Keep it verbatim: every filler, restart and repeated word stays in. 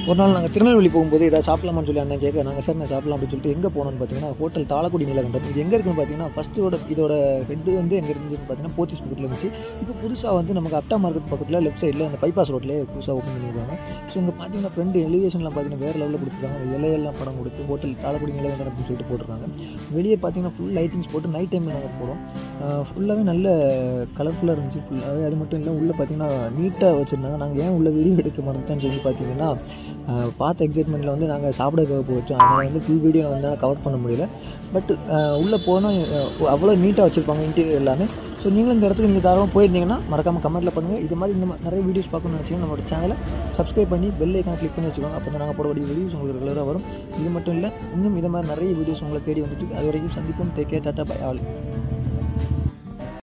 ஒரு நாள் நாங்கள் திருநெல்வேலி போகும்போது ஏதாவது சாப்பிடலாமான்னு சொல்லி அண்ணன் கேட்க, நாங்கள் சார் நான் சாப்பிடலாம் அப்படின்னு சொல்லிட்டு எங்கே போனோம்னு பார்த்தீங்கன்னா ஹோட்டல் தாளக்குடி நீலகண்டம். இது எங்கே இருக்குன்னு பார்த்தீங்கன்னா ஃபஸ்ட்டோட இதோட ஹெட்டு வந்து எங்கே இருந்துச்சுன்னு பார்த்தீங்கன்னா போத்தீஸ் பக்கத்தில் இருந்துச்சு. இப்போ புதுசாக வந்து நமக்கு அப்டா மார்க்கெட் பக்கத்தில் லெஃப்ட் சைடில் அந்த பைபாஸ் ரோட்லேயே புதுசாக ஓப்பன் பண்ணியிருக்காங்க. ஸோ இங்கே பார்த்தீங்கன்னா ஃப்ரெண்டு எலிவேஷன்லாம் பார்த்தீங்கன்னா வேறு லெவலில் கொடுத்துருக்காங்க. அந்த இலையெல்லாம் படம் கொடுத்து ஹோட்டல் தாளக்குடி நீலகண்டம் அப்படின்னு சொல்லிட்டு போட்டிருக்காங்க. வெளியே பார்த்தீங்கன்னா ஃபுல் லைட்டிங்ஸ் போட்டு நைட் டைமில் நாங்கள் போகிறோம். ஃபுல்லாகவே நல்ல கலர்ஃபுல்லாக இருந்துச்சு ஃபுல்லாகவே. அது மட்டும் இல்லை உள்ளே பார்த்தீங்கன்னா நீட்டாக வச்சுருந்தாங்க. நாங்கள் ஏன் உள்ள வீடியோ எடுக்க மறந்துட்டேன்னு சொல்லி பார்த்தீங்கன்னா பார்த்த எக்ஸைட்மெண்ட்டில் வந்து நாங்கள் சாப்பிட போச்சோம். அதனால் வந்து ஃபுல் வீடியோ வந்து கவர் பண்ண முடியல. பட் உள்ளே போனால் அவ்வளோ நீட்டாக வச்சுருப்பாங்க இன்டீரியர் எல்லாமே. ஸோ நீங்களும் இந்த இடத்துக்கு நீங்கள் தாராளமாக போயிருந்தீங்கன்னா மறக்காமல் கமெண்ட்டில் பண்ணுங்கள். இது மாதிரி இந்த நிறைய வீடியோஸ் பார்க்கணும்னு நினச்சிங்கன்னா நம்மளோட சேனலை சப்ஸ்கிரைப் பண்ணி பெல் ஐக்கான் கிளிக் பண்ணி வச்சுக்கோங்க. அப்போ தான் நாங்கள் போடக்கூடிய வீடியோஸ் உங்களுக்கு ரெகுலராக வரும். இது மட்டும் இல்லை, இன்னும் இது மாதிரி நிறைய வீடியோஸ் உங்களை தேடி வந்துட்டு அது வரைக்கும் சந்திப்போம். Take care, tata, bye all.